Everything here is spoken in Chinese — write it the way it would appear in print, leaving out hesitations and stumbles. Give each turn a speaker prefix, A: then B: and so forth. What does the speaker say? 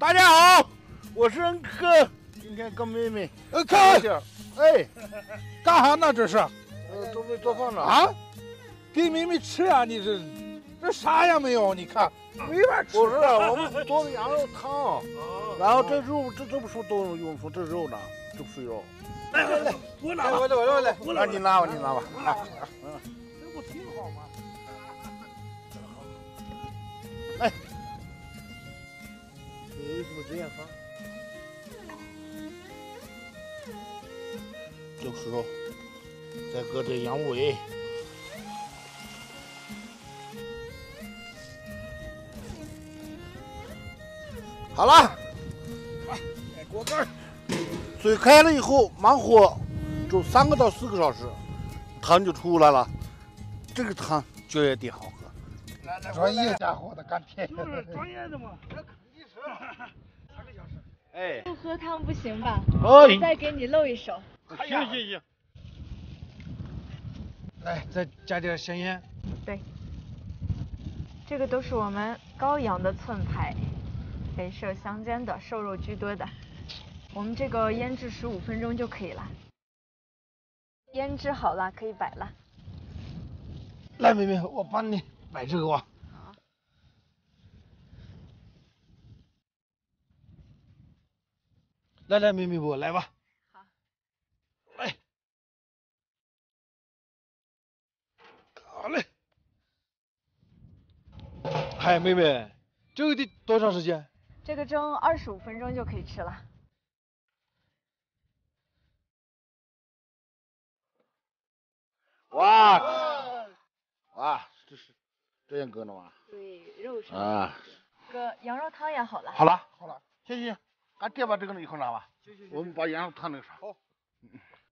A: 大家好，我是恩哥，今天跟妹妹
B: 看，
A: 哎，
B: 干啥呢？这是？
A: 准备做饭了
B: 啊？给妹妹吃啊？你这啥也没有？你看，没法吃。
A: 不是，我们做的羊肉汤，然后这肉这不是都用说这肉呢，这不是肉。
B: 来，我拿吧，我来，
A: 你拿吧，你拿吧。
B: 这不挺好吗？
A: 哎，你为什么这样放？这个时候再搁点羊尾。好了，
B: 锅盖，
A: 水开了以后，慢火，煮3个到4个小时，汤就出来了。这个汤就也得好喝。
B: 来，专业家伙的干甜，
C: 就是专业的嘛。
B: 这肯定是3个小时。
A: 哎，
D: 不喝汤不行吧？
A: 哦，
D: 再给你露一手。
A: 行。
B: 来，再加点香烟。
D: 对，这个都是我们高阳的寸排，北涉乡间的，瘦肉居多的。我们这个腌制15分钟就可以了。腌制好了，可以摆了。
B: 来，妹妹，我帮你摆这个吧。
D: 好。
B: 来，妹妹，我来吧。
D: 好。
B: 来。好嘞。嗨，妹妹，这个得多长时间？
D: 这个蒸25分钟就可以吃了。
A: 哇，这样搁的吗？
D: 对，肉上。
A: 啊。
D: 哥，羊肉汤也好了。
A: 好了，行，赶紧把这个一会儿拿吧。我们把羊肉汤那个啥。
B: 好。